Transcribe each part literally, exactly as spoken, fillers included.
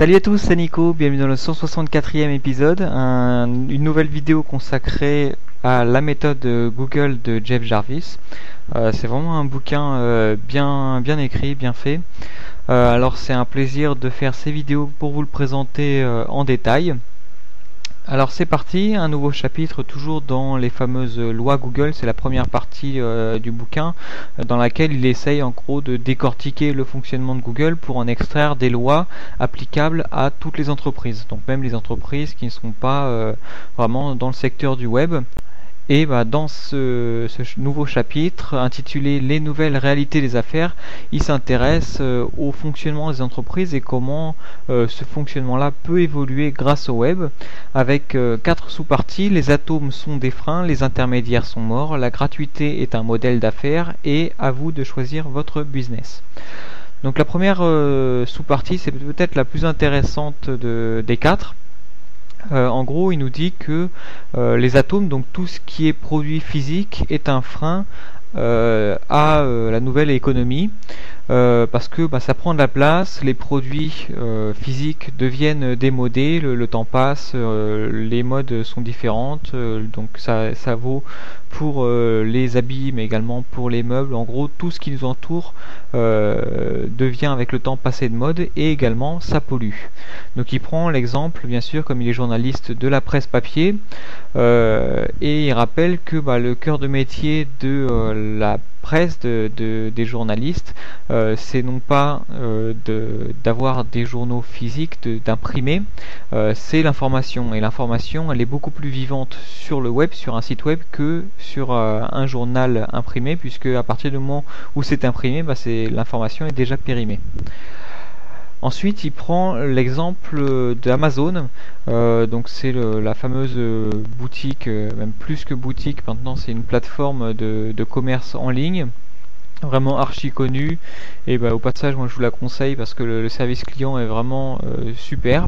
Salut à tous, c'est Nico, bienvenue dans le cent soixante-quatrième épisode, un- une nouvelle vidéo consacrée à la méthode Google de Jeff Jarvis. Euh, c'est vraiment un bouquin euh, bien, bien écrit, bien fait. Euh, alors c'est un plaisir de faire ces vidéos pour vous le présenter euh, en détail. Alors c'est parti, un nouveau chapitre toujours dans les fameuses lois Google, c'est la première partie euh, du bouquin euh, dans laquelle il essaye en gros de décortiquer le fonctionnement de Google pour en extraire des lois applicables à toutes les entreprises, donc même les entreprises qui ne sont pas euh, vraiment dans le secteur du web. Et bah, dans ce, ce nouveau chapitre intitulé Les nouvelles réalités des affaires, il s'intéresse euh, au fonctionnement des entreprises et comment euh, ce fonctionnement-là peut évoluer grâce au web, avec euh, quatre sous-parties. Les atomes sont des freins, les intermédiaires sont morts, la gratuité est un modèle d'affaires et à vous de choisir votre business. Donc la première euh, sous-partie, c'est peut-être la plus intéressante de, des quatre. Euh, en gros, il nous dit que euh, les atomes, donc tout ce qui est produit physique, est un frein euh, à euh, la nouvelle économie, euh, parce que bah, ça prend de la place, les produits euh, physiques deviennent démodés, le, le temps passe, euh, les modes sont différentes, euh, donc ça, ça vaut pour euh, les habits, mais également pour les meubles. En gros, tout ce qui nous entoure euh, devient avec le temps passé de mode, et également ça pollue. Donc il prend l'exemple, bien sûr, comme il est journaliste, de la presse papier, euh, et il rappelle que bah, le cœur de métier de euh, la presse, de, de, des journalistes, euh, c'est non pas euh, d'avoir de, des journaux physiques, d'imprimer, euh, c'est l'information. Et l'information, elle est beaucoup plus vivante sur le web, sur un site web, que sur euh, un journal imprimé, puisque à partir du moment où c'est imprimé, bah, l'information est déjà périmée. Ensuite, il prend l'exemple d'Amazon, euh, donc c'est la fameuse boutique, euh, même plus que boutique, maintenant c'est une plateforme de, de commerce en ligne, vraiment archi connue, et bah, au passage moi je vous la conseille parce que le, le service client est vraiment euh, super.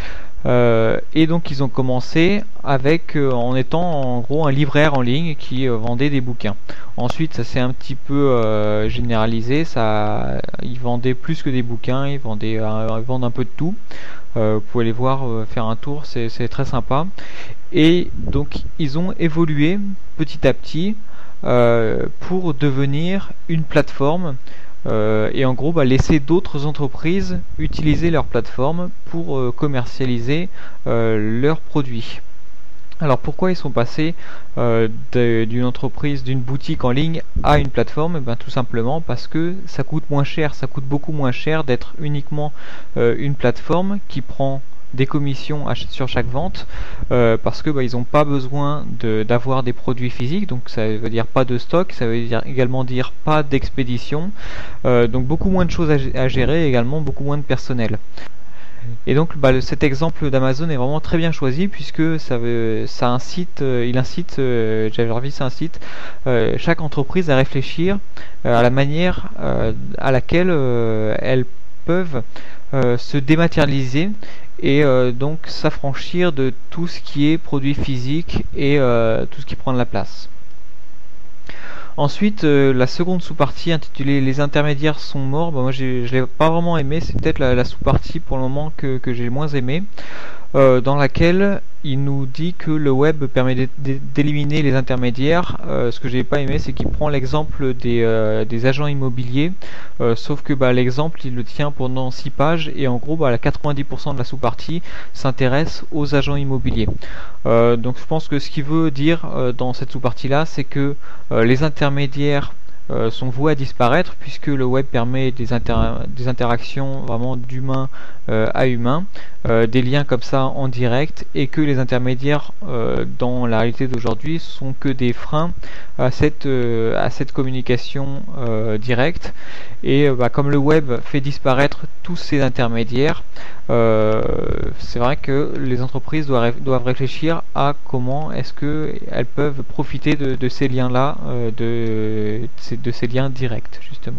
Euh, et donc ils ont commencé avec euh, en étant en gros un libraire en ligne qui euh, vendait des bouquins. Ensuite ça s'est un petit peu euh, généralisé, ça, ils vendaient plus que des bouquins, ils vendaient, euh, ils vendent un peu de tout. Euh, vous pouvez aller voir, euh, faire un tour, c'est très sympa. Et donc ils ont évolué petit à petit euh, pour devenir une plateforme. Euh, et en gros bah, laisser d'autres entreprises utiliser leur plateforme pour euh, commercialiser euh, leurs produits. Alors pourquoi ils sont passés euh, d'une entreprise, d'une boutique en ligne à une plateforme? Ben, tout simplement parce que ça coûte moins cher, ça coûte beaucoup moins cher d'être uniquement euh, une plateforme qui prend des commissions sur chaque vente, euh, parce que bah, ils n'ont pas besoin d'avoir de, des produits physiques, donc ça veut dire pas de stock, ça veut dire également dire pas d'expédition, euh, donc beaucoup moins de choses à, à gérer, également beaucoup moins de personnel. Et donc bah, cet exemple d'Amazon est vraiment très bien choisi, puisque ça, veut, ça incite, euh, il incite, euh, Jeff Jarvis incite euh, chaque entreprise à réfléchir euh, à la manière euh, à laquelle euh, elles peuvent euh, se dématérialiser et euh, donc s'affranchir de tout ce qui est produit physique et euh, tout ce qui prend de la place. Ensuite, euh, la seconde sous-partie intitulée Les intermédiaires sont morts, bah, moi je ne l'ai pas vraiment aimé, c'est peut-être la, la sous-partie pour le moment que, que j'ai le moins aimé, euh, dans laquelle il nous dit que le web permet d'éliminer les intermédiaires. Euh, ce que j'ai pas aimé, c'est qu'il prend l'exemple des, euh, des agents immobiliers, euh, sauf que bah, l'exemple il le tient pendant six pages, et en gros bah, la quatre-vingt-dix pour cent de la sous-partie s'intéresse aux agents immobiliers. Euh, donc je pense que ce qu'il veut dire euh, dans cette sous-partie là, c'est que euh, les intermédiaires Euh, sont voués à disparaître, puisque le web permet des, inter des interactions vraiment d'humain euh, à humain, euh, des liens comme ça en direct, et que les intermédiaires euh, dans la réalité d'aujourd'hui sont que des freins à cette, euh, à cette communication euh, directe. Et euh, bah, comme le web fait disparaître tous ces intermédiaires, euh, c'est vrai que les entreprises doivent, doivent réfléchir à comment est-ce qu'elles peuvent profiter de, de ces liens-là, euh, de, de, de ces liens directs, justement.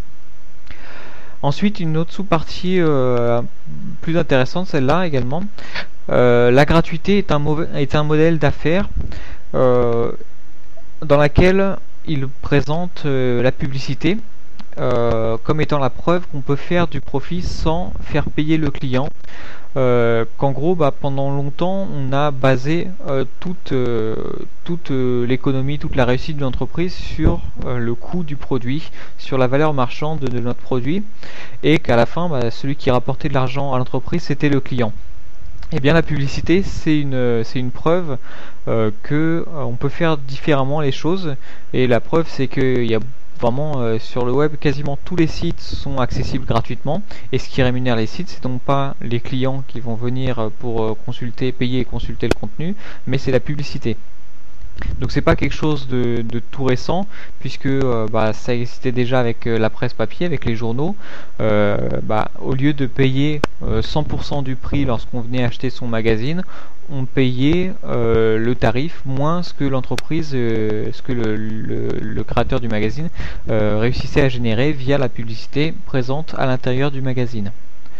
Ensuite, une autre sous-partie euh, plus intéressante, celle-là également. Euh, la gratuité est un, mauvais, est un modèle d'affaires euh, dans laquelle il présente euh, la publicité. Euh, comme étant la preuve qu'on peut faire du profit sans faire payer le client. Euh, qu'en gros, bah, pendant longtemps, on a basé euh, toute, euh, toute euh, l'économie, toute la réussite de l'entreprise sur euh, le coût du produit, sur la valeur marchande de, de notre produit, et qu'à la fin, bah, celui qui rapportait de l'argent à l'entreprise, c'était le client. Et bien la publicité, c'est une, c'est une preuve euh, que euh, on peut faire différemment les choses, et la preuve, c'est qu'il y a vraiment euh, sur le web, quasiment tous les sites sont accessibles gratuitement, et ce qui rémunère les sites, c'est donc pas les clients qui vont venir pour euh, consulter, payer et consulter le contenu, mais c'est la publicité. Donc c'est pas quelque chose de, de tout récent, puisque euh, bah, ça existait déjà avec euh, la presse papier, avec les journaux. Euh, bah, au lieu de payer euh, cent pour cent du prix lorsqu'on venait acheter son magazine, on payait euh, le tarif moins ce que l'entreprise, euh, ce que le, le, le créateur du magazine euh, réussissait à générer via la publicité présente à l'intérieur du magazine.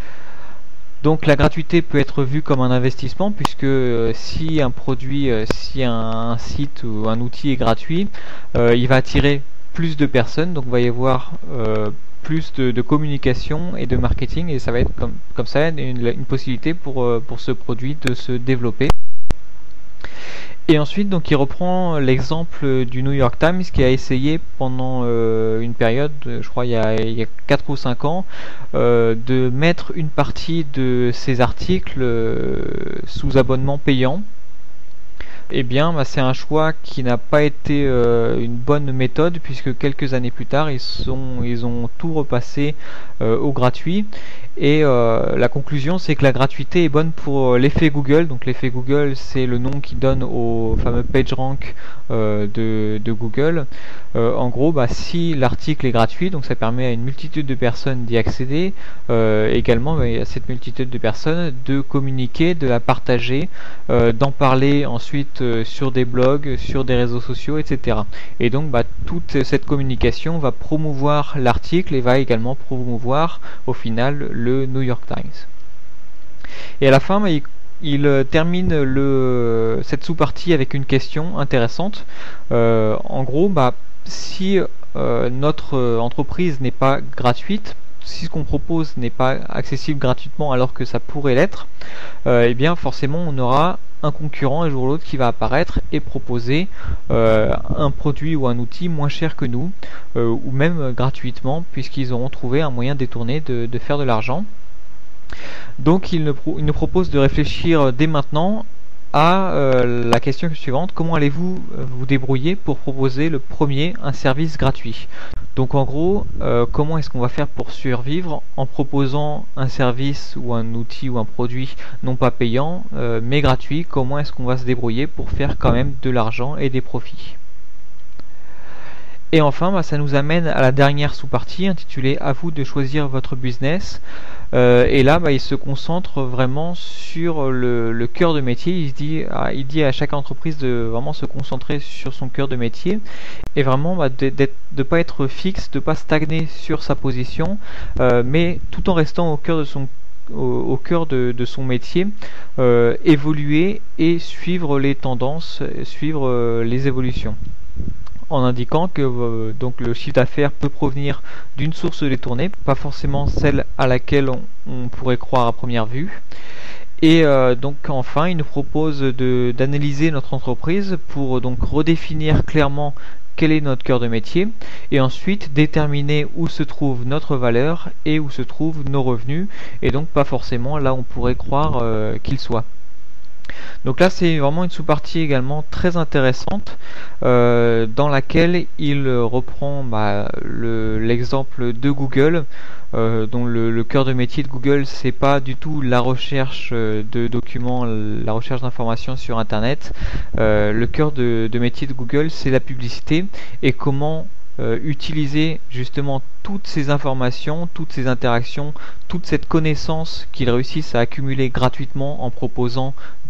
Donc la gratuité peut être vue comme un investissement, puisque euh, si un produit, euh, si un, un site ou un outil est gratuit, euh, il va attirer plus de personnes, donc il va y avoir euh, plus de, de communication et de marketing, et ça va être comme, comme ça une, une possibilité pour, euh, pour ce produit de se développer. Et ensuite, donc, il reprend l'exemple du New York Times qui a essayé pendant euh, une période, je crois il y a, il y a quatre ou cinq ans, euh, de mettre une partie de ses articles euh, sous abonnement payant. Eh bien, bah, c'est un choix qui n'a pas été euh, une bonne méthode, puisque quelques années plus tard, ils, sont, ils ont tout repassé euh, au gratuit. Et euh, la conclusion, c'est que la gratuité est bonne pour l'effet Google. Donc l'effet Google, c'est le nom qu'ils donnent au fameux PageRank euh, de, de Google. Euh, en gros, bah, si l'article est gratuit, donc ça permet à une multitude de personnes d'y accéder. Euh, également, bah, à cette multitude de personnes de communiquer, de la partager, euh, d'en parler ensuite euh, sur des blogs, sur des réseaux sociaux, et cetera. Et donc, bah, toute cette communication va promouvoir l'article et va également promouvoir au final le New York Times. Et à la fin, bah, il, il termine le, cette sous-partie avec une question intéressante. Euh, en gros, bah, si euh, notre entreprise n'est pas gratuite, si ce qu'on propose n'est pas accessible gratuitement alors que ça pourrait l'être, euh, eh bien forcément on aura un concurrent un jour ou l'autre qui va apparaître et proposer euh, un produit ou un outil moins cher que nous, euh, ou même gratuitement, puisqu'ils auront trouvé un moyen détourné de, de faire de l'argent. Donc il nous, il nous propose de réfléchir dès maintenant à euh, la question suivante: comment allez-vous vous débrouiller pour proposer le premier un service gratuit? Donc en gros, euh, comment est-ce qu'on va faire pour survivre en proposant un service ou un outil ou un produit non pas payant euh, mais gratuit? Comment est-ce qu'on va se débrouiller pour faire quand même de l'argent et des profits? Et enfin, bah, ça nous amène à la dernière sous-partie intitulée « À vous de choisir votre business ». Euh, et là, bah, il se concentre vraiment sur le, le cœur de métier. Il dit, ah, il dit à chaque entreprise de vraiment se concentrer sur son cœur de métier et vraiment bah, de ne pas être fixe, de ne pas stagner sur sa position, euh, mais tout en restant au cœur de son au, au cœur de, de son métier, euh, évoluer et suivre les tendances, suivre euh, les évolutions, en indiquant que euh, donc le chiffre d'affaires peut provenir d'une source détournée, pas forcément celle à laquelle on, on pourrait croire à première vue. Et euh, donc enfin, il nous propose de d'analyser notre entreprise pour donc redéfinir clairement quel est notre cœur de métier, et ensuite déterminer où se trouve notre valeur et où se trouvent nos revenus, et donc pas forcément là où on pourrait croire euh, qu'ils soient. Donc là, c'est vraiment une sous-partie également très intéressante euh, dans laquelle il reprend bah, l'exemple le, de Google, euh, dont le, le cœur de métier de Google, c'est pas du tout la recherche de documents, la recherche d'informations sur Internet. Euh, le cœur de, de métier de Google, c'est la publicité et comment Euh, utiliser justement toutes ces informations, toutes ces interactions, toute cette connaissance qu'ils réussissent à accumuler gratuitement en proposant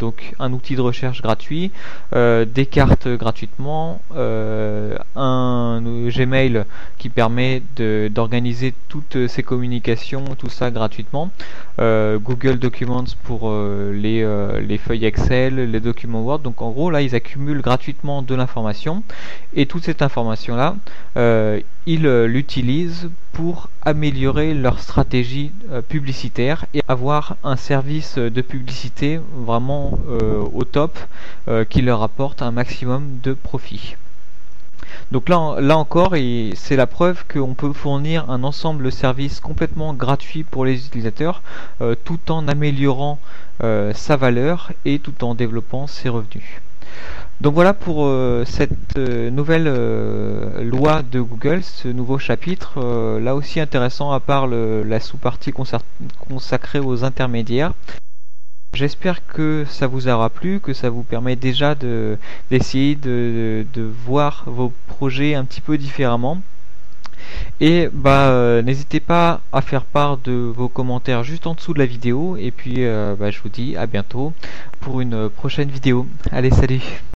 donc un outil de recherche gratuit, euh, des cartes gratuitement, euh, un Gmail qui permet d'organiser toutes ces communications, tout ça gratuitement, euh, Google Documents pour euh, les, euh, les feuilles Excel, les documents Word. Donc en gros là ils accumulent gratuitement de l'information, et toute cette information là euh, ils euh, l'utilisent pour améliorer leur stratégie euh, publicitaire et avoir un service de publicité vraiment euh, au top, euh, qui leur apporte un maximum de profit. Donc là, là encore, c'est la preuve qu'on peut fournir un ensemble de services complètement gratuits pour les utilisateurs, euh, tout en améliorant euh, sa valeur et tout en développant ses revenus. Donc voilà pour euh, cette euh, nouvelle euh, loi de Google, ce nouveau chapitre, euh, là aussi intéressant à part le, la sous-partie consacrée aux intermédiaires. J'espère que ça vous aura plu, que ça vous permet déjà de d'essayer de, de, de voir vos projets un petit peu différemment. Et bah euh, n'hésitez pas à faire part de vos commentaires juste en dessous de la vidéo. Et puis euh, bah, je vous dis à bientôt pour une prochaine vidéo. Allez, salut!